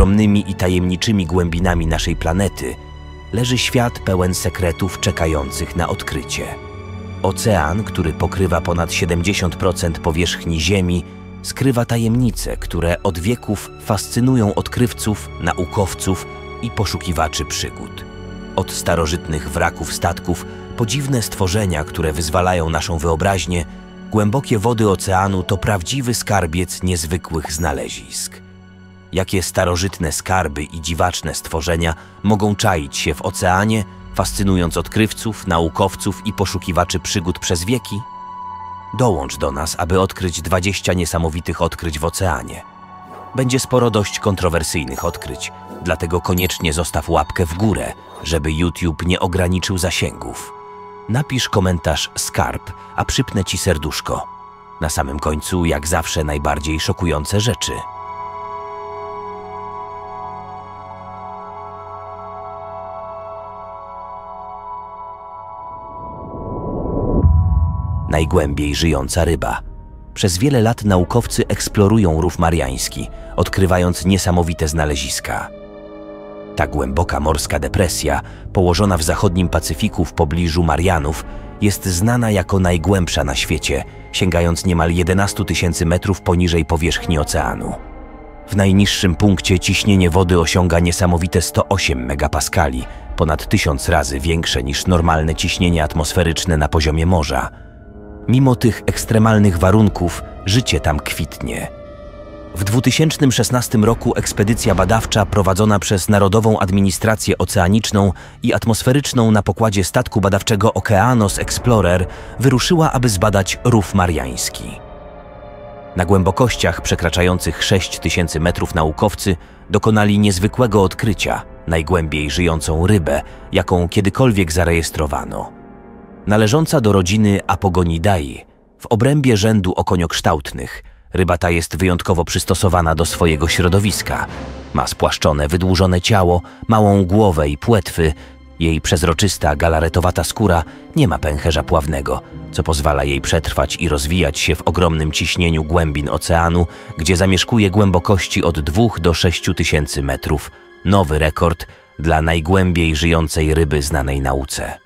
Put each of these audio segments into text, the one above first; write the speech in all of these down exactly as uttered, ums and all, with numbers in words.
ogromnymi i tajemniczymi głębinami naszej planety leży świat pełen sekretów czekających na odkrycie. Ocean, który pokrywa ponad siedemdziesiąt procent powierzchni Ziemi, skrywa tajemnice, które od wieków fascynują odkrywców, naukowców i poszukiwaczy przygód. Od starożytnych wraków statków po dziwne stworzenia, które wyzwalają naszą wyobraźnię, głębokie wody oceanu to prawdziwy skarbiec niezwykłych znalezisk. Jakie starożytne skarby i dziwaczne stworzenia mogą czaić się w oceanie, fascynując odkrywców, naukowców i poszukiwaczy przygód przez wieki? Dołącz do nas, aby odkryć dwadzieścia niesamowitych odkryć w oceanie. Będzie sporo dość kontrowersyjnych odkryć, dlatego koniecznie zostaw łapkę w górę, żeby YouTube nie ograniczył zasięgów. Napisz komentarz skarb, a przypnę ci serduszko. Na samym końcu, jak zawsze, najbardziej szokujące rzeczy. Najgłębiej żyjąca ryba. Przez wiele lat naukowcy eksplorują Rów Mariański, odkrywając niesamowite znaleziska. Ta głęboka morska depresja, położona w zachodnim Pacyfiku w pobliżu Marianów, jest znana jako najgłębsza na świecie, sięgając niemal jedenaście tysięcy metrów poniżej powierzchni oceanu. W najniższym punkcie ciśnienie wody osiąga niesamowite sto osiem megapaskali, ponad tysiąc razy większe niż normalne ciśnienie atmosferyczne na poziomie morza. Mimo tych ekstremalnych warunków, życie tam kwitnie. W dwa tysiące szesnastym roku ekspedycja badawcza prowadzona przez Narodową Administrację Oceaniczną i Atmosferyczną na pokładzie statku badawczego Okeanos Explorer wyruszyła, aby zbadać Rów Mariański. Na głębokościach przekraczających sześć tysięcy metrów naukowcy dokonali niezwykłego odkrycia, najgłębiej żyjącą rybę, jaką kiedykolwiek zarejestrowano. Należąca do rodziny Apogonidae, w obrębie rzędu okoniokształtnych, ryba ta jest wyjątkowo przystosowana do swojego środowiska. Ma spłaszczone, wydłużone ciało, małą głowę i płetwy. Jej przezroczysta, galaretowata skóra nie ma pęcherza pławnego, co pozwala jej przetrwać i rozwijać się w ogromnym ciśnieniu głębin oceanu, gdzie zamieszkuje głębokości od dwóch do sześciu tysięcy metrów. Nowy rekord dla najgłębiej żyjącej ryby znanej nauce.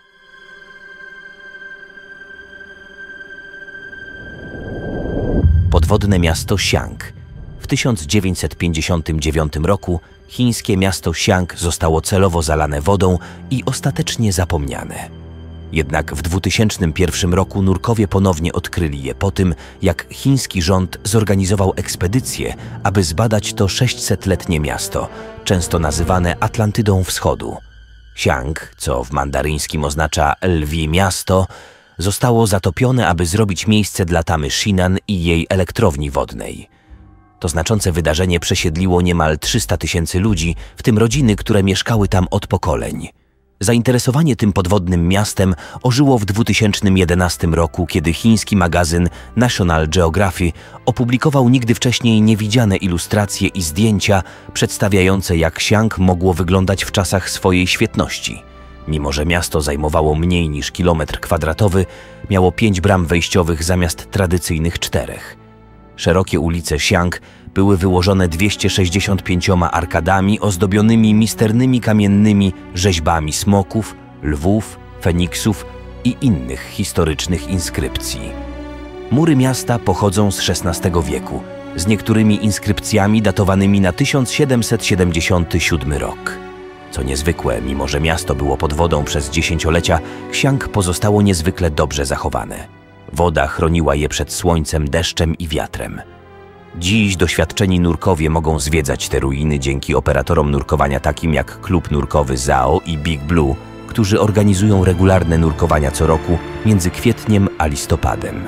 Podwodne miasto Xi'an. W tysiąc dziewięćset pięćdziesiątym dziewiątym roku chińskie miasto Xi'an zostało celowo zalane wodą i ostatecznie zapomniane. Jednak w dwutysięcznym pierwszym roku nurkowie ponownie odkryli je po tym, jak chiński rząd zorganizował ekspedycję, aby zbadać to sześćsetletnie miasto, często nazywane Atlantydą Wschodu. Xi'an, co w mandaryńskim oznacza lwie miasto, zostało zatopione, aby zrobić miejsce dla tamy Shinan i jej elektrowni wodnej. To znaczące wydarzenie przesiedliło niemal trzysta tysięcy ludzi, w tym rodziny, które mieszkały tam od pokoleń. Zainteresowanie tym podwodnym miastem ożyło w dwa tysiące jedenastym roku, kiedy chiński magazyn National Geographic opublikował nigdy wcześniej niewidziane ilustracje i zdjęcia przedstawiające, jak Xi'an mogło wyglądać w czasach swojej świetności. Mimo że miasto zajmowało mniej niż kilometr kwadratowy, miało pięć bram wejściowych zamiast tradycyjnych czterech. Szerokie ulice Xi'an były wyłożone dwieście sześćdziesiąt pięcioma arkadami ozdobionymi misternymi kamiennymi rzeźbami smoków, lwów, feniksów i innych historycznych inskrypcji. Mury miasta pochodzą z szesnastego wieku, z niektórymi inskrypcjami datowanymi na tysiąc siedemset siedemdziesiąty siódmy rok. Co niezwykłe, mimo że miasto było pod wodą przez dziesięciolecia, Xi'an pozostało niezwykle dobrze zachowane. Woda chroniła je przed słońcem, deszczem i wiatrem. Dziś doświadczeni nurkowie mogą zwiedzać te ruiny dzięki operatorom nurkowania takim jak klub nurkowy Zao i Big Blue, którzy organizują regularne nurkowania co roku między kwietniem a listopadem.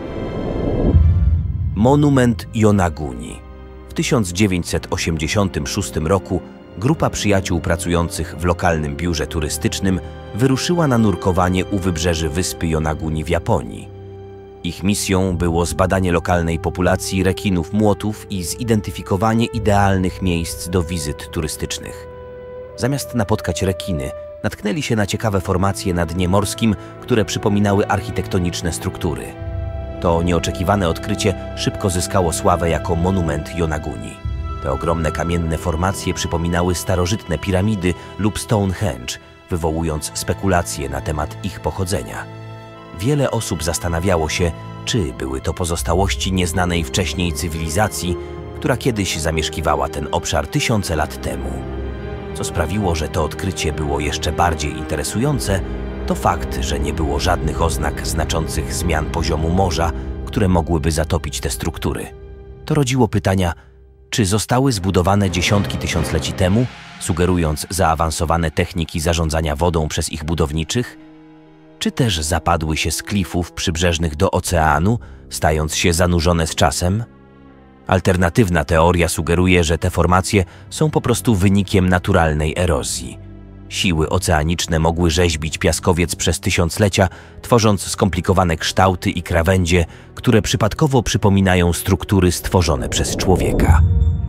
Monument Yonaguni. W tysiąc dziewięćset osiemdziesiątym szóstym roku grupa przyjaciół pracujących w lokalnym biurze turystycznym wyruszyła na nurkowanie u wybrzeży wyspy Yonaguni w Japonii. Ich misją było zbadanie lokalnej populacji rekinów młotów i zidentyfikowanie idealnych miejsc do wizyt turystycznych. Zamiast napotkać rekiny, natknęli się na ciekawe formacje na dnie morskim, które przypominały architektoniczne struktury. To nieoczekiwane odkrycie szybko zyskało sławę jako monument Yonaguni. Te ogromne kamienne formacje przypominały starożytne piramidy lub Stonehenge, wywołując spekulacje na temat ich pochodzenia. Wiele osób zastanawiało się, czy były to pozostałości nieznanej wcześniej cywilizacji, która kiedyś zamieszkiwała ten obszar tysiące lat temu. Co sprawiło, że to odkrycie było jeszcze bardziej interesujące, to fakt, że nie było żadnych oznak znaczących zmian poziomu morza, które mogłyby zatopić te struktury. To rodziło pytania, czy zostały zbudowane dziesiątki tysiącleci temu, sugerując zaawansowane techniki zarządzania wodą przez ich budowniczych, czy też zapadły się z klifów przybrzeżnych do oceanu, stając się zanurzone z czasem? Alternatywna teoria sugeruje, że te formacje są po prostu wynikiem naturalnej erozji. Siły oceaniczne mogły rzeźbić piaskowiec przez tysiąclecia, tworząc skomplikowane kształty i krawędzie, które przypadkowo przypominają struktury stworzone przez człowieka.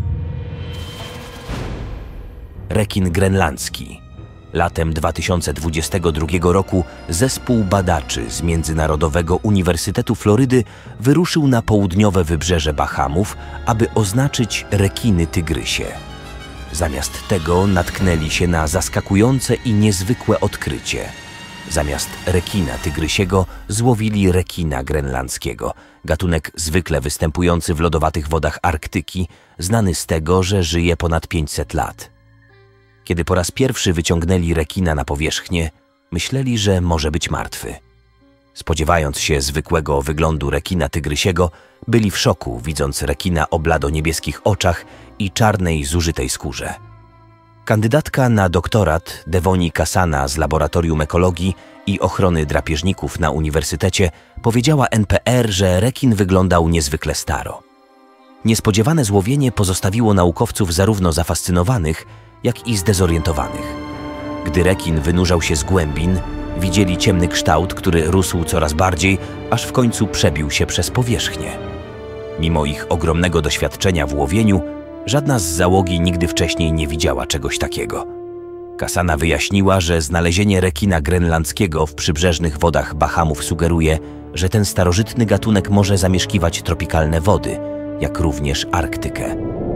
Rekin grenlandzki. Latem dwa tysiące dwudziestego drugiego roku zespół badaczy z Międzynarodowego Uniwersytetu Florydy wyruszył na południowe wybrzeże Bahamów, aby oznaczyć rekiny tygrysie. Zamiast tego natknęli się na zaskakujące i niezwykłe odkrycie. Zamiast rekina tygrysiego złowili rekina grenlandzkiego, gatunek zwykle występujący w lodowatych wodach Arktyki, znany z tego, że żyje ponad pięćset lat. Kiedy po raz pierwszy wyciągnęli rekina na powierzchnię, myśleli, że może być martwy. Spodziewając się zwykłego wyglądu rekina tygrysiego, byli w szoku, widząc rekina o blado-niebieskich oczach i czarnej, zużytej skórze. Kandydatka na doktorat Devoni Kasana z Laboratorium Ekologii i Ochrony Drapieżników na Uniwersytecie powiedziała N P R, że rekin wyglądał niezwykle staro. Niespodziewane złowienie pozostawiło naukowców zarówno zafascynowanych, jak i zdezorientowanych. Gdy rekin wynurzał się z głębin, widzieli ciemny kształt, który rósł coraz bardziej, aż w końcu przebił się przez powierzchnię. Mimo ich ogromnego doświadczenia w łowieniu, żadna z załogi nigdy wcześniej nie widziała czegoś takiego. Kasana wyjaśniła, że znalezienie rekina grenlandzkiego w przybrzeżnych wodach Bahamów sugeruje, że ten starożytny gatunek może zamieszkiwać tropikalne wody, jak również Arktykę.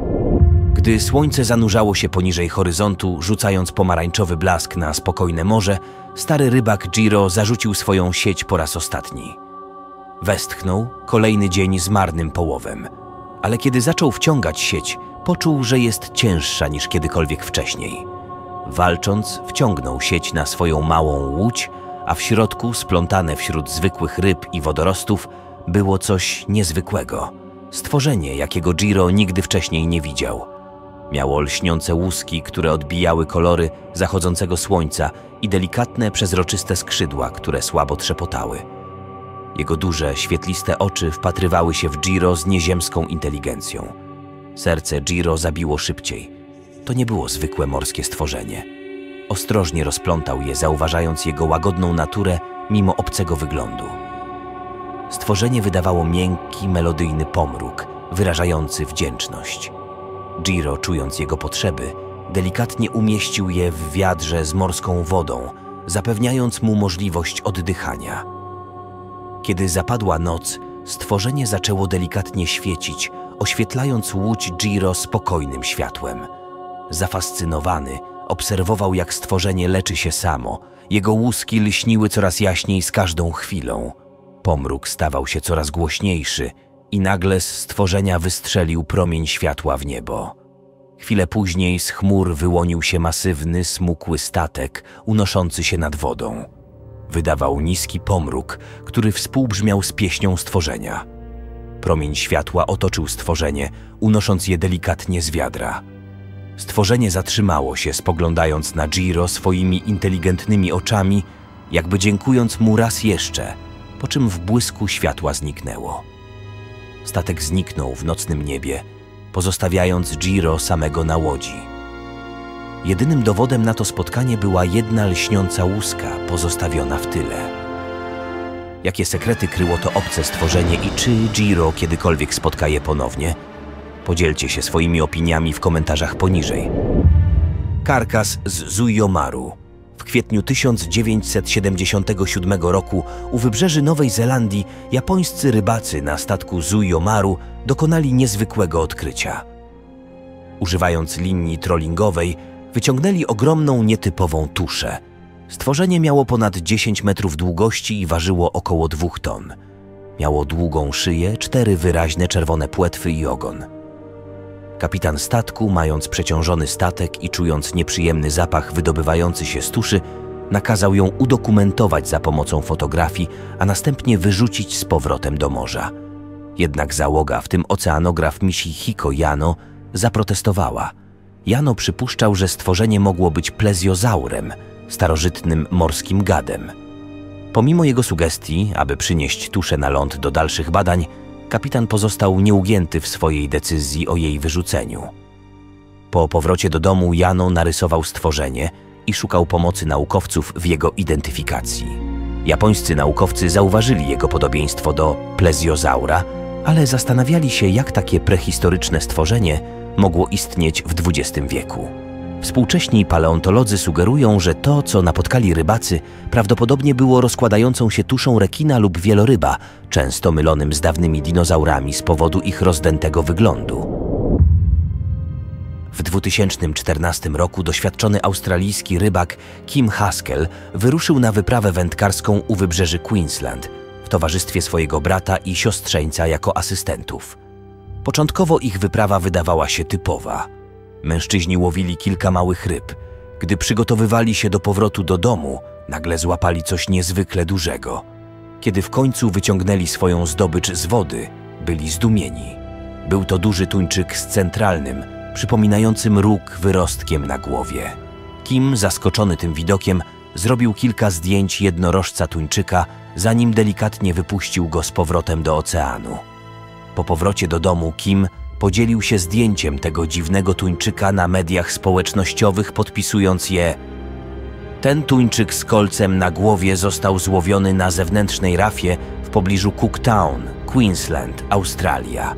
Gdy słońce zanurzało się poniżej horyzontu, rzucając pomarańczowy blask na spokojne morze, stary rybak Giro zarzucił swoją sieć po raz ostatni. Westchnął, kolejny dzień z marnym połowem. Ale kiedy zaczął wciągać sieć, poczuł, że jest cięższa niż kiedykolwiek wcześniej. Walcząc, wciągnął sieć na swoją małą łódź, a w środku, splątane wśród zwykłych ryb i wodorostów, było coś niezwykłego. Stworzenie, jakiego Giro nigdy wcześniej nie widział. Miało lśniące łuski, które odbijały kolory zachodzącego słońca i delikatne, przezroczyste skrzydła, które słabo trzepotały. Jego duże, świetliste oczy wpatrywały się w Giro z nieziemską inteligencją. Serce Giro zabiło szybciej. To nie było zwykłe morskie stworzenie. Ostrożnie rozplątał je, zauważając jego łagodną naturę mimo obcego wyglądu. Stworzenie wydawało miękki, melodyjny pomruk, wyrażający wdzięczność. Giro, czując jego potrzeby, delikatnie umieścił je w wiadrze z morską wodą, zapewniając mu możliwość oddychania. Kiedy zapadła noc, stworzenie zaczęło delikatnie świecić, oświetlając łódź Giro spokojnym światłem. Zafascynowany, obserwował, jak stworzenie leczy się samo. Jego łuski lśniły coraz jaśniej z każdą chwilą. Pomruk stawał się coraz głośniejszy i nagle z stworzenia wystrzelił promień światła w niebo. Chwilę później z chmur wyłonił się masywny, smukły statek unoszący się nad wodą. Wydawał niski pomruk, który współbrzmiał z pieśnią stworzenia. Promień światła otoczył stworzenie, unosząc je delikatnie z wiadra. Stworzenie zatrzymało się, spoglądając na Giro swoimi inteligentnymi oczami, jakby dziękując mu raz jeszcze, po czym w błysku światła zniknęło. Statek zniknął w nocnym niebie, pozostawiając Giro samego na łodzi. Jedynym dowodem na to spotkanie była jedna lśniąca łuska pozostawiona w tyle. Jakie sekrety kryło to obce stworzenie i czy Giro kiedykolwiek spotka je ponownie? Podzielcie się swoimi opiniami w komentarzach poniżej. Karkas z Zuiyomaru. W kwietniu tysiąc dziewięćset siedemdziesiątego siódmego roku u wybrzeży Nowej Zelandii japońscy rybacy na statku Zuiyomaru dokonali niezwykłego odkrycia. Używając linii trollingowej, wyciągnęli ogromną, nietypową tuszę. Stworzenie miało ponad dziesięć metrów długości i ważyło około dwóch ton. Miało długą szyję, cztery wyraźne czerwone płetwy i ogon. Kapitan statku, mając przeciążony statek i czując nieprzyjemny zapach wydobywający się z tuszy, nakazał ją udokumentować za pomocą fotografii, a następnie wyrzucić z powrotem do morza. Jednak załoga, w tym oceanograf misji Hiko Jano, zaprotestowała. Jano przypuszczał, że stworzenie mogło być plezjozaurem, starożytnym morskim gadem. Pomimo jego sugestii, aby przynieść tuszę na ląd do dalszych badań, kapitan pozostał nieugięty w swojej decyzji o jej wyrzuceniu. Po powrocie do domu Jano narysował stworzenie i szukał pomocy naukowców w jego identyfikacji. Japońscy naukowcy zauważyli jego podobieństwo do plezjozaura, ale zastanawiali się, jak takie prehistoryczne stworzenie mogło istnieć w dwudziestym wieku. Współcześni paleontolodzy sugerują, że to, co napotkali rybacy, prawdopodobnie było rozkładającą się tuszą rekina lub wieloryba, często mylonym z dawnymi dinozaurami z powodu ich rozdętego wyglądu. W dwa tysiące czternastym roku doświadczony australijski rybak Kim Haskell wyruszył na wyprawę wędkarską u wybrzeży Queensland w towarzystwie swojego brata i siostrzeńca jako asystentów. Początkowo ich wyprawa wydawała się typowa. Mężczyźni łowili kilka małych ryb. Gdy przygotowywali się do powrotu do domu, nagle złapali coś niezwykle dużego. Kiedy w końcu wyciągnęli swoją zdobycz z wody, byli zdumieni. Był to duży tuńczyk z centralnym, przypominającym róg wyrostkiem na głowie. Kim, zaskoczony tym widokiem, zrobił kilka zdjęć jednorożca tuńczyka, zanim delikatnie wypuścił go z powrotem do oceanu. Po powrocie do domu Kim podzielił się zdjęciem tego dziwnego tuńczyka na mediach społecznościowych, podpisując je: ten tuńczyk z kolcem na głowie został złowiony na zewnętrznej rafie w pobliżu Cooktown, Queensland, Australia.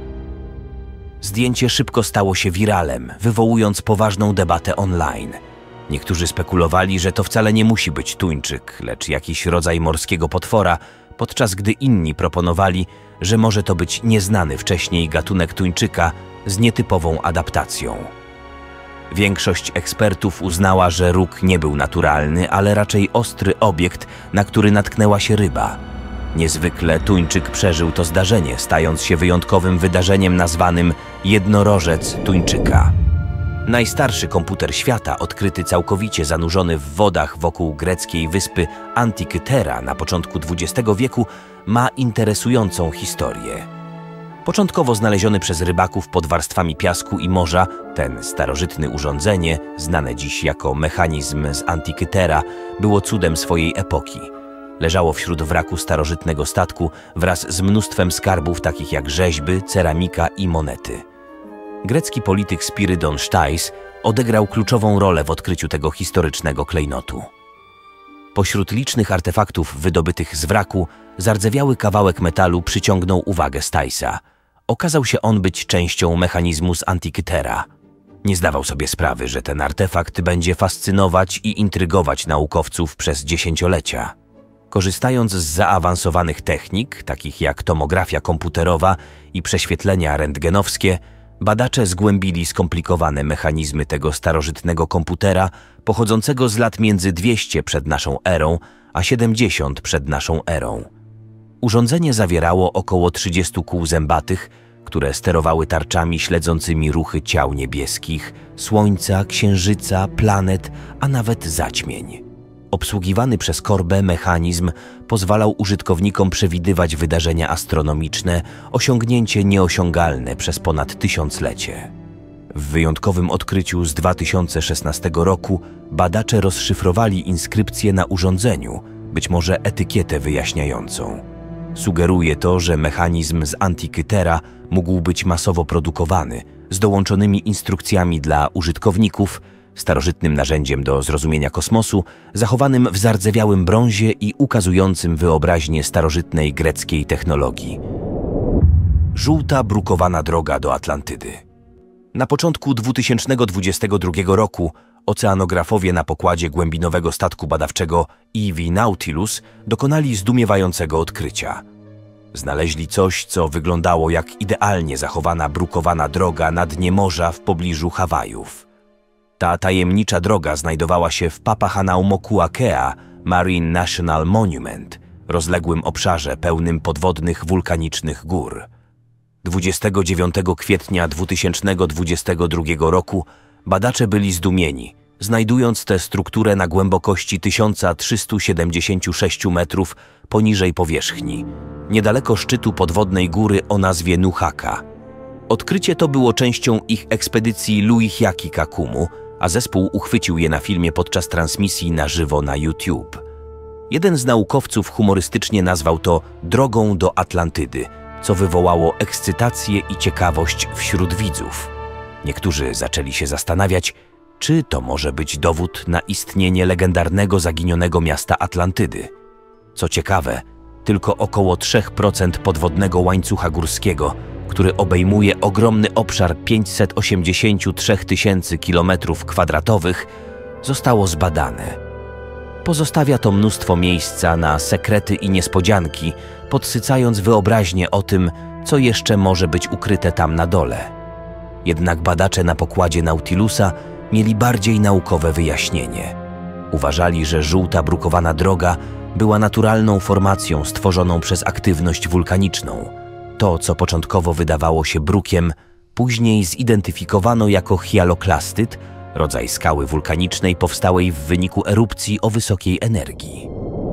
Zdjęcie szybko stało się wiralem, wywołując poważną debatę online. Niektórzy spekulowali, że to wcale nie musi być tuńczyk, lecz jakiś rodzaj morskiego potwora, podczas gdy inni proponowali, że może to być nieznany wcześniej gatunek tuńczyka z nietypową adaptacją. Większość ekspertów uznała, że róg nie był naturalny, ale raczej ostry obiekt, na który natknęła się ryba. Niezwykle tuńczyk przeżył to zdarzenie, stając się wyjątkowym wydarzeniem nazwanym jednorożec tuńczyka. Najstarszy komputer świata, odkryty całkowicie zanurzony w wodach wokół greckiej wyspy Antikythera na początku dwudziestego wieku, ma interesującą historię. Początkowo znaleziony przez rybaków pod warstwami piasku i morza, ten starożytne urządzenie, znane dziś jako mechanizm z Antikythera, było cudem swojej epoki. Leżało wśród wraku starożytnego statku wraz z mnóstwem skarbów takich jak rzeźby, ceramika i monety. Grecki polityk Spirydon Sztajs odegrał kluczową rolę w odkryciu tego historycznego klejnotu. Pośród licznych artefaktów wydobytych z wraku zardzewiały kawałek metalu przyciągnął uwagę Stajsa. Okazał się on być częścią mechanizmu z Antikythera. Nie zdawał sobie sprawy, że ten artefakt będzie fascynować i intrygować naukowców przez dziesięciolecia. Korzystając z zaawansowanych technik, takich jak tomografia komputerowa i prześwietlenia rentgenowskie, badacze zgłębili skomplikowane mechanizmy tego starożytnego komputera pochodzącego z lat między dwieście przed naszą erą a siedemdziesiąt przed naszą erą. Urządzenie zawierało około trzydziestu kół zębatych, które sterowały tarczami śledzącymi ruchy ciał niebieskich, słońca, księżyca, planet, a nawet zaćmień. Obsługiwany przez korbę mechanizm pozwalał użytkownikom przewidywać wydarzenia astronomiczne, osiągnięcie nieosiągalne przez ponad tysiąclecie. W wyjątkowym odkryciu z dwa tysiące szesnastego roku badacze rozszyfrowali inskrypcję na urządzeniu, być może etykietę wyjaśniającą. Sugeruje to, że mechanizm z Antikythera mógł być masowo produkowany, z dołączonymi instrukcjami dla użytkowników, starożytnym narzędziem do zrozumienia kosmosu, zachowanym w zardzewiałym brązie i ukazującym wyobraźnię starożytnej greckiej technologii. Żółta, brukowana droga do Atlantydy. Na początku dwa tysiące dwudziestego drugiego roku oceanografowie na pokładzie głębinowego statku badawczego E V Nautilus dokonali zdumiewającego odkrycia. Znaleźli coś, co wyglądało jak idealnie zachowana brukowana droga na dnie morza w pobliżu Hawajów. Ta tajemnicza droga znajdowała się w Papahanaumokuakea Marine National Monument, rozległym obszarze pełnym podwodnych wulkanicznych gór. dwudziestego dziewiątego kwietnia dwa tysiące dwudziestego drugiego roku badacze byli zdumieni, znajdując tę strukturę na głębokości tysiąc trzysta siedemdziesiąt sześć metrów poniżej powierzchni, niedaleko szczytu podwodnej góry o nazwie Nuhaka. Odkrycie to było częścią ich ekspedycji Luihiaki Kakumu, a zespół uchwycił je na filmie podczas transmisji na żywo na YouTube. Jeden z naukowców humorystycznie nazwał to drogą do Atlantydy, co wywołało ekscytację i ciekawość wśród widzów. Niektórzy zaczęli się zastanawiać, czy to może być dowód na istnienie legendarnego zaginionego miasta Atlantydy. Co ciekawe, tylko około trzy procent podwodnego łańcucha górskiego, który obejmuje ogromny obszar pięćset osiemdziesiąt trzy tysięcy kilometrów kwadratowych, zostało zbadane. Pozostawia to mnóstwo miejsca na sekrety i niespodzianki, podsycając wyobraźnię o tym, co jeszcze może być ukryte tam na dole. Jednak badacze na pokładzie Nautilusa mieli bardziej naukowe wyjaśnienie. Uważali, że żółta brukowana droga była naturalną formacją stworzoną przez aktywność wulkaniczną. To, co początkowo wydawało się brukiem, później zidentyfikowano jako hialoklastyt, rodzaj skały wulkanicznej powstałej w wyniku erupcji o wysokiej energii.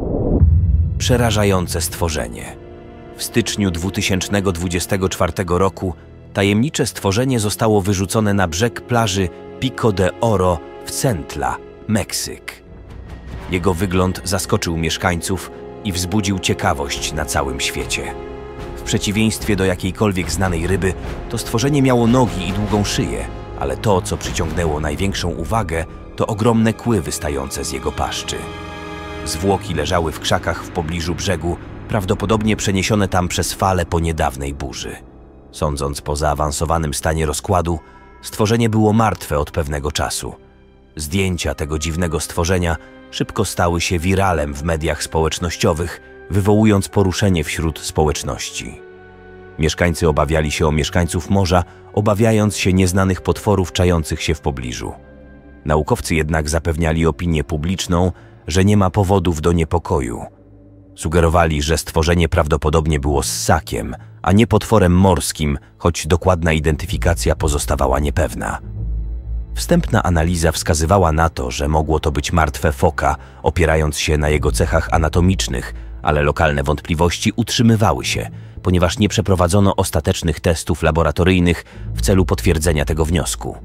Przerażające stworzenie. W styczniu dwa tysiące dwudziestego czwartego roku tajemnicze stworzenie zostało wyrzucone na brzeg plaży Pico de Oro w Centla, Meksyk. Jego wygląd zaskoczył mieszkańców i wzbudził ciekawość na całym świecie. W przeciwieństwie do jakiejkolwiek znanej ryby, to stworzenie miało nogi i długą szyję, ale to, co przyciągnęło największą uwagę, to ogromne kły wystające z jego paszczy. Zwłoki leżały w krzakach w pobliżu brzegu, prawdopodobnie przeniesione tam przez fale po niedawnej burzy. Sądząc po zaawansowanym stanie rozkładu, stworzenie było martwe od pewnego czasu. Zdjęcia tego dziwnego stworzenia szybko stały się wiralem w mediach społecznościowych, wywołując poruszenie wśród społeczności. Mieszkańcy obawiali się o mieszkańców morza, obawiając się nieznanych potworów czających się w pobliżu. Naukowcy jednak zapewniali opinię publiczną, że nie ma powodów do niepokoju. Sugerowali, że stworzenie prawdopodobnie było ssakiem, a nie potworem morskim, choć dokładna identyfikacja pozostawała niepewna. Wstępna analiza wskazywała na to, że mogło to być martwe foka, opierając się na jego cechach anatomicznych, ale lokalne wątpliwości utrzymywały się, ponieważ nie przeprowadzono ostatecznych testów laboratoryjnych w celu potwierdzenia tego wniosku.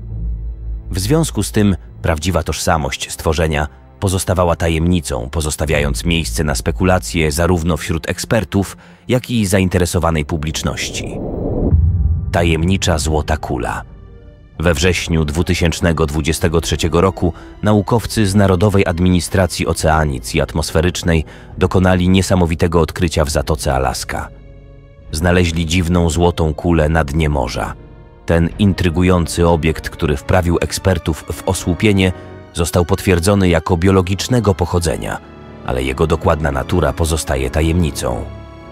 W związku z tym prawdziwa tożsamość stworzenia pozostawała tajemnicą, pozostawiając miejsce na spekulacje zarówno wśród ekspertów, jak i zainteresowanej publiczności. Tajemnicza złota kula. We wrześniu dwa tysiące dwudziestego trzeciego roku naukowcy z Narodowej Administracji Oceanic i Atmosferycznej dokonali niesamowitego odkrycia w Zatoce Alaska. Znaleźli dziwną złotą kulę na dnie morza. Ten intrygujący obiekt, który wprawił ekspertów w osłupienie, został potwierdzony jako biologicznego pochodzenia, ale jego dokładna natura pozostaje tajemnicą.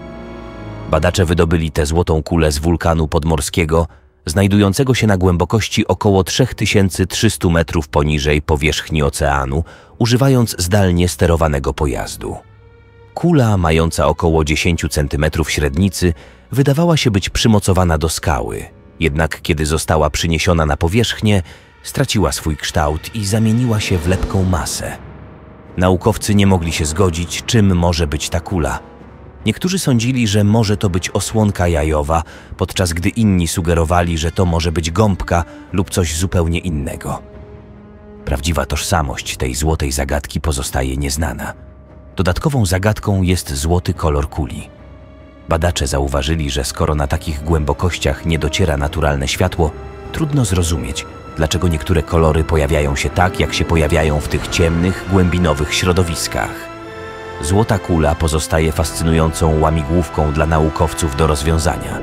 Badacze wydobyli tę złotą kulę z wulkanu podmorskiego, znajdującego się na głębokości około trzy tysiące trzysta metrów poniżej powierzchni oceanu, używając zdalnie sterowanego pojazdu. Kula, mająca około dziesięć centymetrów średnicy, wydawała się być przymocowana do skały, jednak kiedy została przyniesiona na powierzchnię, straciła swój kształt i zamieniła się w lepką masę. Naukowcy nie mogli się zgodzić, czym może być ta kula. Niektórzy sądzili, że może to być osłonka jajowa, podczas gdy inni sugerowali, że to może być gąbka lub coś zupełnie innego. Prawdziwa tożsamość tej złotej zagadki pozostaje nieznana. Dodatkową zagadką jest złoty kolor kuli. Badacze zauważyli, że skoro na takich głębokościach nie dociera naturalne światło, trudno zrozumieć, dlaczego niektóre kolory pojawiają się tak, jak się pojawiają w tych ciemnych, głębinowych środowiskach. Złota kula pozostaje fascynującą łamigłówką dla naukowców do rozwiązania.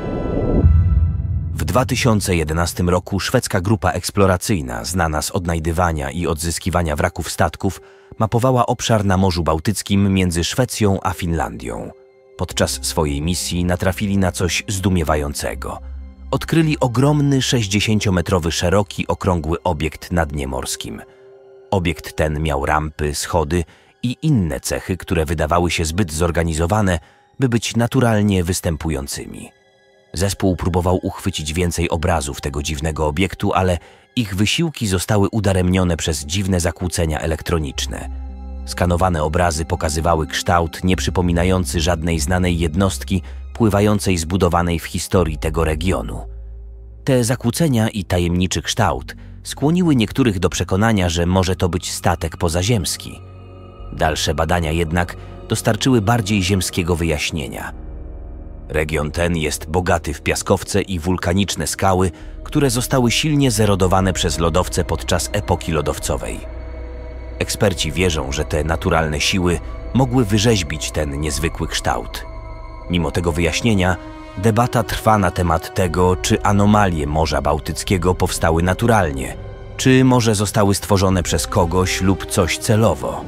W dwa tysiące jedenastym roku szwedzka grupa eksploracyjna, znana z odnajdywania i odzyskiwania wraków statków, mapowała obszar na Morzu Bałtyckim między Szwecją a Finlandią. Podczas swojej misji natrafili na coś zdumiewającego. Odkryli ogromny, sześćdziesięciometrowy szeroki, okrągły obiekt na dnie morskim. Obiekt ten miał rampy, schody i inne cechy, które wydawały się zbyt zorganizowane, by być naturalnie występującymi. Zespół próbował uchwycić więcej obrazów tego dziwnego obiektu, ale ich wysiłki zostały udaremnione przez dziwne zakłócenia elektroniczne. Skanowane obrazy pokazywały kształt nieprzypominający żadnej znanej jednostki pływającej zbudowanej w historii tego regionu. Te zakłócenia i tajemniczy kształt skłoniły niektórych do przekonania, że może to być statek pozaziemski. Dalsze badania jednak dostarczyły bardziej ziemskiego wyjaśnienia. Region ten jest bogaty w piaskowce i wulkaniczne skały, które zostały silnie zerodowane przez lodowce podczas epoki lodowcowej. Eksperci wierzą, że te naturalne siły mogły wyrzeźbić ten niezwykły kształt. Mimo tego wyjaśnienia, debata trwa na temat tego, czy anomalie Morza Bałtyckiego powstały naturalnie, czy może zostały stworzone przez kogoś lub coś celowo.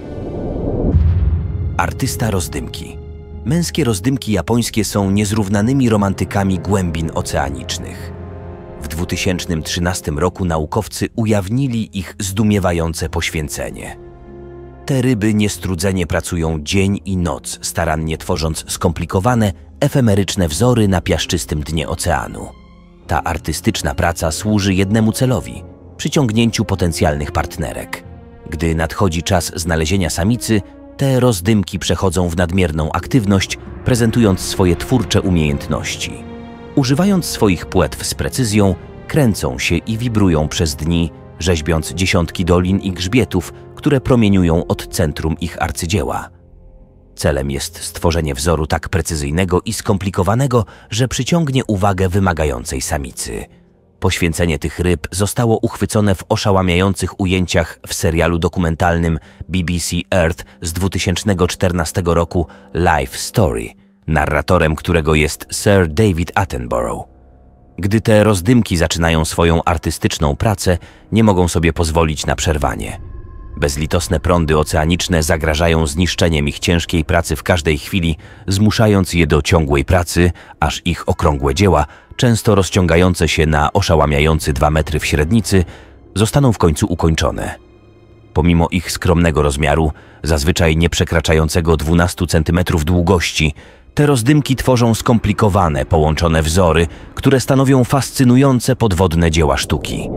Artysta rozdymki. Męskie rozdymki japońskie są niezrównanymi romantykami głębin oceanicznych. W dwa tysiące trzynastym roku naukowcy ujawnili ich zdumiewające poświęcenie. Te ryby niestrudzenie pracują dzień i noc, starannie tworząc skomplikowane, efemeryczne wzory na piaszczystym dnie oceanu. Ta artystyczna praca służy jednemu celowi – przyciągnięciu potencjalnych partnerek. Gdy nadchodzi czas znalezienia samicy, te rozdymki przechodzą w nadmierną aktywność, prezentując swoje twórcze umiejętności. Używając swoich płetw z precyzją, kręcą się i wibrują przez dni, rzeźbiąc dziesiątki dolin i grzbietów, które promieniują od centrum ich arcydzieła. Celem jest stworzenie wzoru tak precyzyjnego i skomplikowanego, że przyciągnie uwagę wymagającej samicy. Poświęcenie tych ryb zostało uchwycone w oszałamiających ujęciach w serialu dokumentalnym B B C Earth z dwa tysiące czternastego roku Life Story, narratorem którego jest Sir David Attenborough. Gdy te rozdymki zaczynają swoją artystyczną pracę, nie mogą sobie pozwolić na przerwanie. Bezlitosne prądy oceaniczne zagrażają zniszczeniem ich ciężkiej pracy w każdej chwili, zmuszając je do ciągłej pracy, aż ich okrągłe dzieła, często rozciągające się na oszałamiający dwa metry w średnicy, zostaną w końcu ukończone. Pomimo ich skromnego rozmiaru, zazwyczaj nie przekraczającego dwunastu centymetrów długości, te rozdymki tworzą skomplikowane, połączone wzory, które stanowią fascynujące podwodne dzieła sztuki.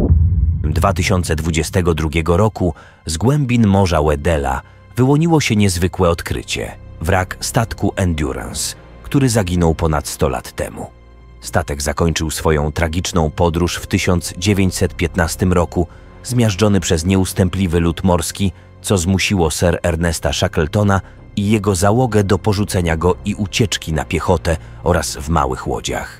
dwa tysiące dwudziestego drugiego roku z głębin Morza Weddella wyłoniło się niezwykłe odkrycie – wrak statku Endurance, który zaginął ponad sto lat temu. Statek zakończył swoją tragiczną podróż w tysiąc dziewięćset piętnastym roku, zmiażdżony przez nieustępliwy lód morski, co zmusiło Sir Ernesta Shackletona i jego załogę do porzucenia go i ucieczki na piechotę oraz w małych łodziach.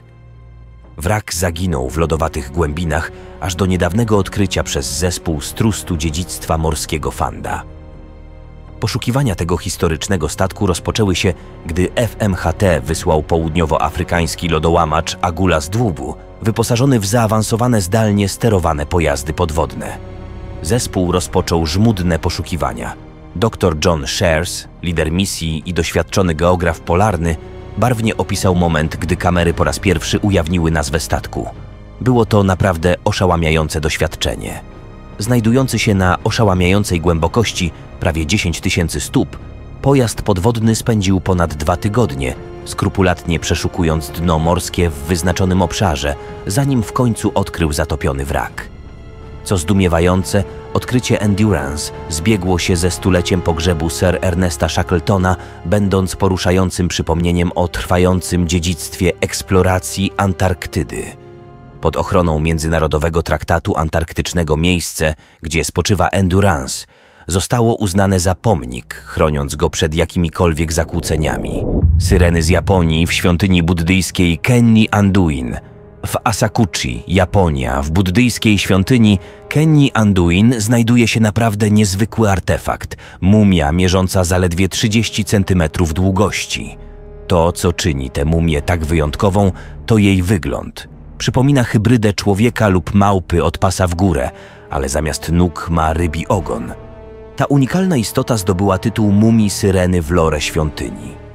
Wrak zaginął w lodowatych głębinach aż do niedawnego odkrycia przez zespół z Trustu Dziedzictwa Morskiego Fanda. Poszukiwania tego historycznego statku rozpoczęły się, gdy F M H T wysłał południowoafrykański lodołamacz Agulhas Dwubu, wyposażony w zaawansowane zdalnie sterowane pojazdy podwodne. Zespół rozpoczął żmudne poszukiwania. Doktor John Shears, lider misji i doświadczony geograf polarny, barwnie opisał moment, gdy kamery po raz pierwszy ujawniły nazwę statku. Było to naprawdę oszałamiające doświadczenie. Znajdujący się na oszałamiającej głębokości, prawie dziesięć tysięcy stóp, pojazd podwodny spędził ponad dwa tygodnie, skrupulatnie przeszukując dno morskie w wyznaczonym obszarze, zanim w końcu odkrył zatopiony wrak. Co zdumiewające, odkrycie Endurance zbiegło się ze stuleciem pogrzebu Sir Ernesta Shackletona, będąc poruszającym przypomnieniem o trwającym dziedzictwie eksploracji Antarktydy. Pod ochroną Międzynarodowego Traktatu Antarktycznego miejsce, gdzie spoczywa Endurance, zostało uznane za pomnik, chroniąc go przed jakimikolwiek zakłóceniami. Syreny z Japonii w świątyni buddyjskiej Kenni Anduin, w Asakuchi, Japonia, w buddyjskiej świątyni Kenni Anduin znajduje się naprawdę niezwykły artefakt, mumia mierząca zaledwie trzydzieści centymetrów długości. To, co czyni tę mumię tak wyjątkową, to jej wygląd. Przypomina hybrydę człowieka lub małpy od pasa w górę, ale zamiast nóg ma rybi ogon. Ta unikalna istota zdobyła tytuł mumii syreny w lore świątyni.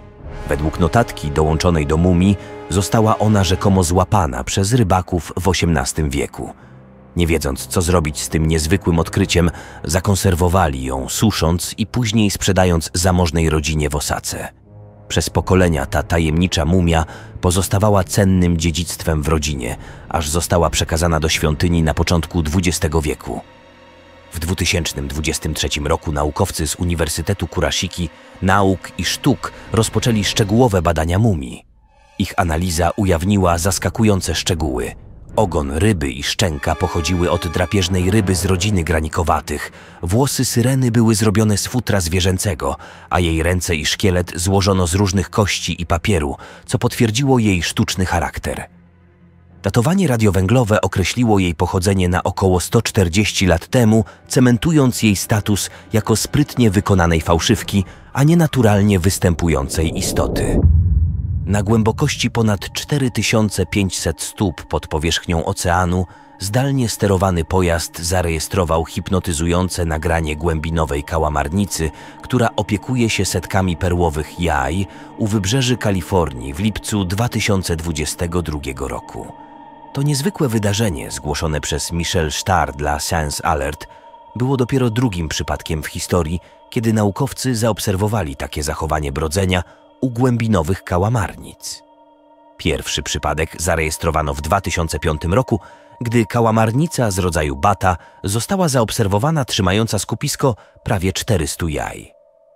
Według notatki dołączonej do mumii została ona rzekomo złapana przez rybaków w osiemnastym wieku. Nie wiedząc, co zrobić z tym niezwykłym odkryciem, zakonserwowali ją, susząc i później sprzedając zamożnej rodzinie w Osace. Przez pokolenia ta tajemnicza mumia pozostawała cennym dziedzictwem w rodzinie, aż została przekazana do świątyni na początku dwudziestego wieku. W dwa tysiące dwudziestym trzecim roku naukowcy z Uniwersytetu Kurashiki Nauk i Sztuk rozpoczęli szczegółowe badania mumii. Ich analiza ujawniła zaskakujące szczegóły. Ogon ryby i szczęka pochodziły od drapieżnej ryby z rodziny granikowatych. Włosy syreny były zrobione z futra zwierzęcego, a jej ręce i szkielet złożono z różnych kości i papieru, co potwierdziło jej sztuczny charakter. Datowanie radiowęglowe określiło jej pochodzenie na około sto czterdzieści lat temu, cementując jej status jako sprytnie wykonanej fałszywki, a nie naturalnie występującej istoty. Na głębokości ponad cztery tysiące pięćset stóp pod powierzchnią oceanu zdalnie sterowany pojazd zarejestrował hipnotyzujące nagranie głębinowej kałamarnicy, która opiekuje się setkami perłowych jaj u wybrzeży Kalifornii w lipcu dwa tysiące dwudziestego drugiego roku. To niezwykłe wydarzenie zgłoszone przez Michelle Starr dla Science Alert było dopiero drugim przypadkiem w historii, kiedy naukowcy zaobserwowali takie zachowanie brodzenia u głębinowych kałamarnic. Pierwszy przypadek zarejestrowano w dwa tysiące piątym roku, gdy kałamarnica z rodzaju bata została zaobserwowana trzymająca skupisko prawie czterystu jaj.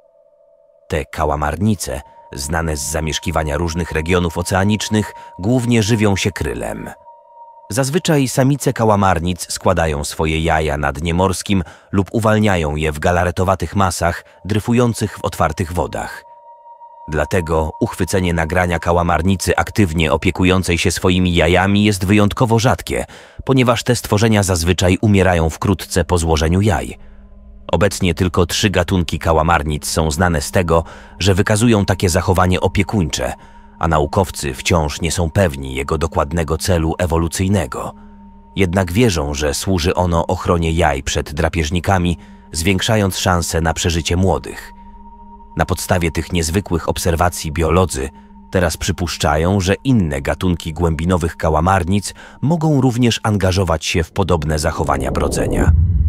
Te kałamarnice, znane z zamieszkiwania różnych regionów oceanicznych, głównie żywią się krylem. Zazwyczaj samice kałamarnic składają swoje jaja na dnie morskim lub uwalniają je w galaretowatych masach dryfujących w otwartych wodach. Dlatego uchwycenie nagrania kałamarnicy aktywnie opiekującej się swoimi jajami jest wyjątkowo rzadkie, ponieważ te stworzenia zazwyczaj umierają wkrótce po złożeniu jaj. Obecnie tylko trzy gatunki kałamarnic są znane z tego, że wykazują takie zachowanie opiekuńcze, a naukowcy wciąż nie są pewni jego dokładnego celu ewolucyjnego. Jednak wierzą, że służy ono ochronie jaj przed drapieżnikami, zwiększając szanse na przeżycie młodych. Na podstawie tych niezwykłych obserwacji biolodzy teraz przypuszczają, że inne gatunki głębinowych kałamarnic mogą również angażować się w podobne zachowania brodzenia.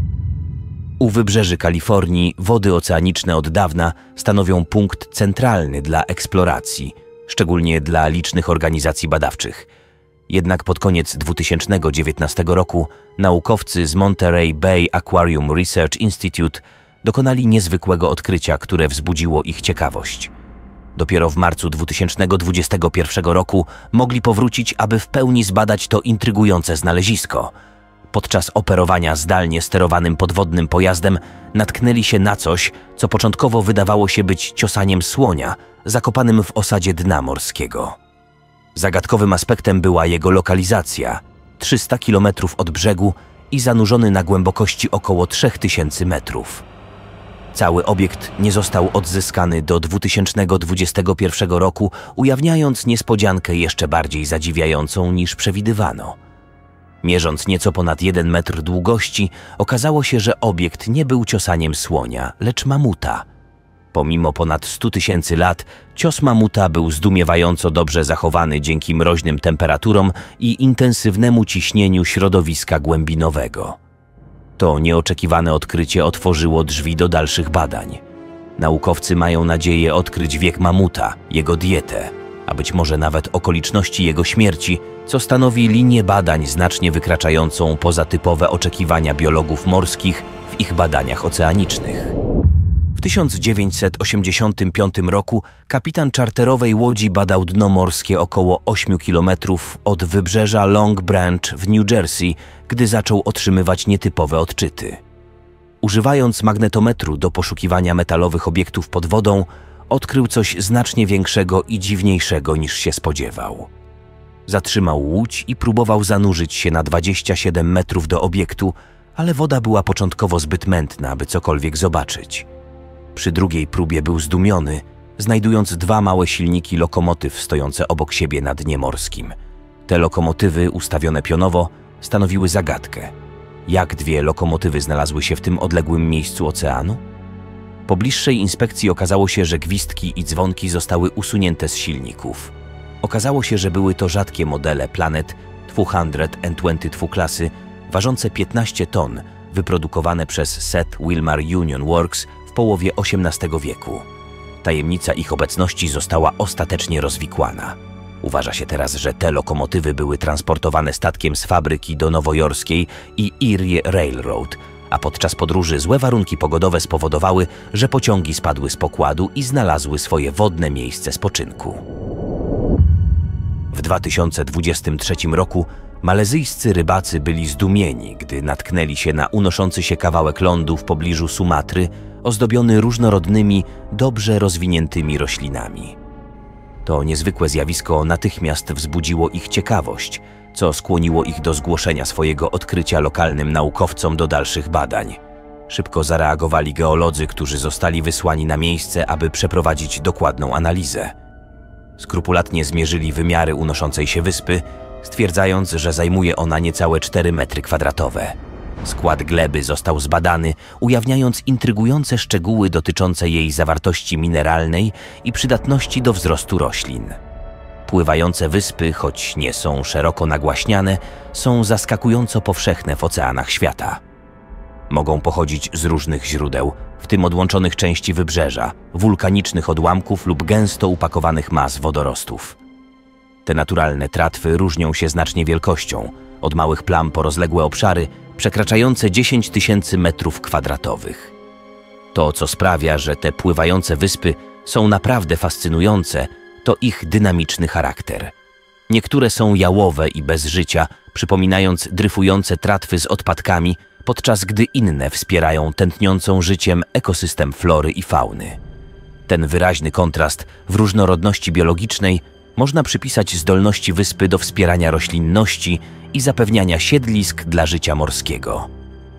U wybrzeży Kalifornii wody oceaniczne od dawna stanowią punkt centralny dla eksploracji, szczególnie dla licznych organizacji badawczych. Jednak pod koniec dwa tysiące dziewiętnastego roku naukowcy z Monterey Bay Aquarium Research Institute dokonali niezwykłego odkrycia, które wzbudziło ich ciekawość. Dopiero w marcu dwa tysiące dwudziestego pierwszego roku mogli powrócić, aby w pełni zbadać to intrygujące znalezisko. Podczas operowania zdalnie sterowanym podwodnym pojazdem natknęli się na coś, co początkowo wydawało się być ciosaniem słonia, zakopanym w osadzie dna morskiego. Zagadkowym aspektem była jego lokalizacja – trzysta kilometrów od brzegu i zanurzony na głębokości około trzech tysięcy metrów. Cały obiekt nie został odzyskany do dwa tysiące dwudziestego pierwszego roku, ujawniając niespodziankę jeszcze bardziej zadziwiającą niż przewidywano. Mierząc nieco ponad jeden metr długości, okazało się, że obiekt nie był ciosaniem słonia, lecz mamuta. Pomimo ponad stu tysięcy lat, cios mamuta był zdumiewająco dobrze zachowany dzięki mroźnym temperaturom i intensywnemu ciśnieniu środowiska głębinowego. To nieoczekiwane odkrycie otworzyło drzwi do dalszych badań. Naukowcy mają nadzieję odkryć wiek mamuta, jego dietę, a być może nawet okoliczności jego śmierci, co stanowi linię badań znacznie wykraczającą poza typowe oczekiwania biologów morskich w ich badaniach oceanicznych. W tysiąc dziewięćset osiemdziesiątym piątym roku kapitan czarterowej łodzi badał dno morskie około ośmiu kilometrów od wybrzeża Long Branch w New Jersey, gdy zaczął otrzymywać nietypowe odczyty. Używając magnetometru do poszukiwania metalowych obiektów pod wodą, odkrył coś znacznie większego i dziwniejszego niż się spodziewał. Zatrzymał łódź i próbował zanurzyć się na dwadzieścia siedem metrów do obiektu, ale woda była początkowo zbyt mętna, aby cokolwiek zobaczyć. Przy drugiej próbie był zdumiony, znajdując dwa małe silniki lokomotyw stojące obok siebie na dnie morskim. Te lokomotywy, ustawione pionowo, stanowiły zagadkę. Jak dwie lokomotywy znalazły się w tym odległym miejscu oceanu? Po bliższej inspekcji okazało się, że gwizdki i dzwonki zostały usunięte z silników. Okazało się, że były to rzadkie modele Planet dwieście dwadzieścia dwa klasy, ważące piętnaście ton, wyprodukowane przez Seth Wilmar Union Works w połowie osiemnastego wieku. Tajemnica ich obecności została ostatecznie rozwikłana. Uważa się teraz, że te lokomotywy były transportowane statkiem z fabryki do nowojorskiej i Erie Railroad, a podczas podróży złe warunki pogodowe spowodowały, że pociągi spadły z pokładu i znalazły swoje wodne miejsce spoczynku. W dwa tysiące dwudziestym trzecim roku malezyjscy rybacy byli zdumieni, gdy natknęli się na unoszący się kawałek lądu w pobliżu Sumatry, ozdobiony różnorodnymi, dobrze rozwiniętymi roślinami. To niezwykłe zjawisko natychmiast wzbudziło ich ciekawość, co skłoniło ich do zgłoszenia swojego odkrycia lokalnym naukowcom do dalszych badań. Szybko zareagowali geolodzy, którzy zostali wysłani na miejsce, aby przeprowadzić dokładną analizę. Skrupulatnie zmierzyli wymiary unoszącej się wyspy, stwierdzając, że zajmuje ona niecałe cztery metry kwadratowe. Skład gleby został zbadany, ujawniając intrygujące szczegóły dotyczące jej zawartości mineralnej i przydatności do wzrostu roślin. Pływające wyspy, choć nie są szeroko nagłaśniane, są zaskakująco powszechne w oceanach świata. Mogą pochodzić z różnych źródeł, w tym odłączonych części wybrzeża, wulkanicznych odłamków lub gęsto upakowanych mas wodorostów. Te naturalne tratwy różnią się znacznie wielkością, od małych plam po rozległe obszary przekraczające dziesięć tysięcy metrów kwadratowych. To, co sprawia, że te pływające wyspy są naprawdę fascynujące, to ich dynamiczny charakter. Niektóre są jałowe i bez życia, przypominając dryfujące tratwy z odpadkami, podczas gdy inne wspierają tętniącą życiem ekosystem flory i fauny. Ten wyraźny kontrast w różnorodności biologicznej można przypisać zdolności wyspy do wspierania roślinności i zapewniania siedlisk dla życia morskiego.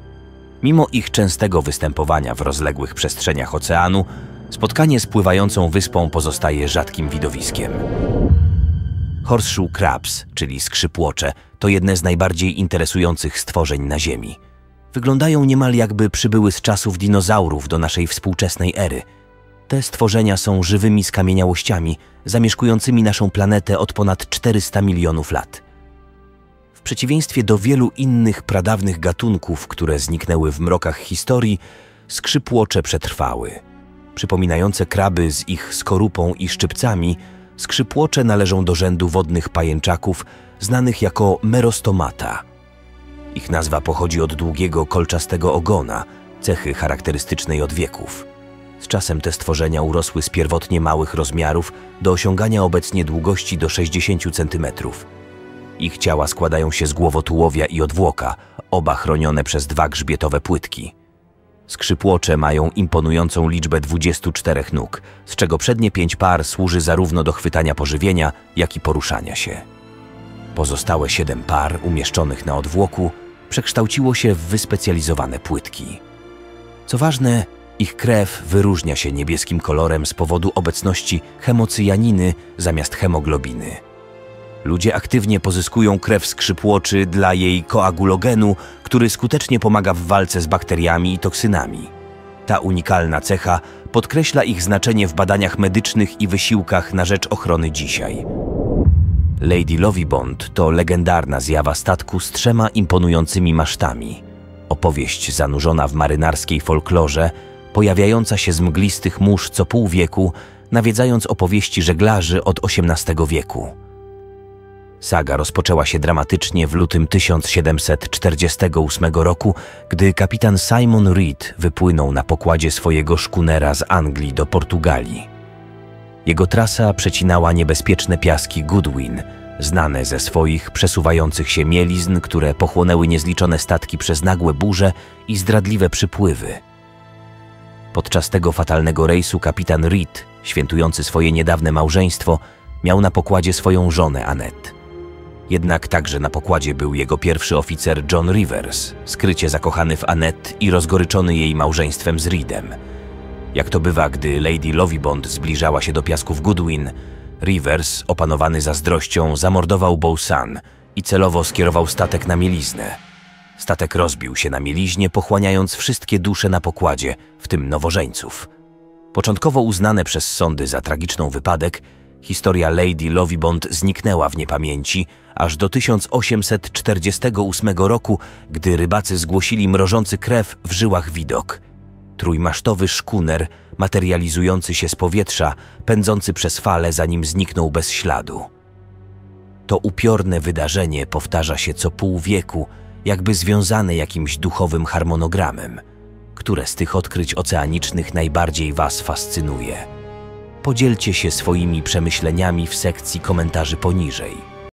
Mimo ich częstego występowania w rozległych przestrzeniach oceanu, spotkanie z pływającą wyspą pozostaje rzadkim widowiskiem. Horseshoe crabs, czyli skrzypłocze, to jedne z najbardziej interesujących stworzeń na Ziemi. Wyglądają niemal jakby przybyły z czasów dinozaurów do naszej współczesnej ery. Te stworzenia są żywymi skamieniałościami, zamieszkującymi naszą planetę od ponad czterystu milionów lat. W przeciwieństwie do wielu innych pradawnych gatunków, które zniknęły w mrokach historii, skrzypłocze przetrwały. Przypominające kraby z ich skorupą i szczypcami, skrzypłocze należą do rzędu wodnych pajęczaków znanych jako merostomata. Ich nazwa pochodzi od długiego, kolczastego ogona, cechy charakterystycznej od wieków. Z czasem te stworzenia urosły z pierwotnie małych rozmiarów do osiągania obecnie długości do sześćdziesięciu centymetrów. Ich ciała składają się z głowotułowia i odwłoka, oba chronione przez dwa grzbietowe płytki. Skrzypłocze mają imponującą liczbę dwudziestu czterech nóg, z czego przednie pięć par służy zarówno do chwytania pożywienia, jak i poruszania się. Pozostałe siedem par umieszczonych na odwłoku przekształciło się w wyspecjalizowane płytki. Co ważne, ich krew wyróżnia się niebieskim kolorem z powodu obecności hemocyjaniny zamiast hemoglobiny. Ludzie aktywnie pozyskują krew skrzypłoczy dla jej koagulogenu, który skutecznie pomaga w walce z bakteriami i toksynami. Ta unikalna cecha podkreśla ich znaczenie w badaniach medycznych i wysiłkach na rzecz ochrony dzisiaj. Lady Lovibond to legendarna zjawa statku z trzema imponującymi masztami. Opowieść zanurzona w marynarskiej folklorze, pojawiająca się z mglistych mórz co pół wieku, nawiedzając opowieści żeglarzy od osiemnastego wieku. Saga rozpoczęła się dramatycznie w lutym tysiąc siedemset czterdziestego ósmego roku, gdy kapitan Simon Reed wypłynął na pokładzie swojego szkunera z Anglii do Portugalii. Jego trasa przecinała niebezpieczne piaski Goodwin, znane ze swoich przesuwających się mielizn, które pochłonęły niezliczone statki przez nagłe burze i zdradliwe przypływy. Podczas tego fatalnego rejsu kapitan Reed, świętujący swoje niedawne małżeństwo, miał na pokładzie swoją żonę Annette. Jednak także na pokładzie był jego pierwszy oficer John Rivers, skrycie zakochany w Annette i rozgoryczony jej małżeństwem z Reedem. Jak to bywa, gdy Lady Lovibond zbliżała się do piasków Goodwin, Rivers, opanowany zazdrością, zamordował Bosun i celowo skierował statek na mieliznę. Statek rozbił się na mieliźnie, pochłaniając wszystkie dusze na pokładzie, w tym nowożeńców. Początkowo uznane przez sądy za tragiczną wypadek, historia Lady Lovibond zniknęła w niepamięci aż do tysiąc osiemset czterdziestego ósmego roku, gdy rybacy zgłosili mrożący krew w żyłach widok. Trójmasztowy szkuner materializujący się z powietrza, pędzący przez fale, zanim zniknął bez śladu. To upiorne wydarzenie powtarza się co pół wieku, jakby związane jakimś duchowym harmonogramem. Które z tych odkryć oceanicznych najbardziej Was fascynuje? Podzielcie się swoimi przemyśleniami w sekcji komentarzy poniżej.